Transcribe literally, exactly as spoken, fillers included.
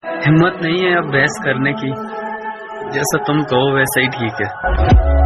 हिम्मत नहीं है अब बहस करने की। जैसा तुम कहो वैसा ही ठीक है।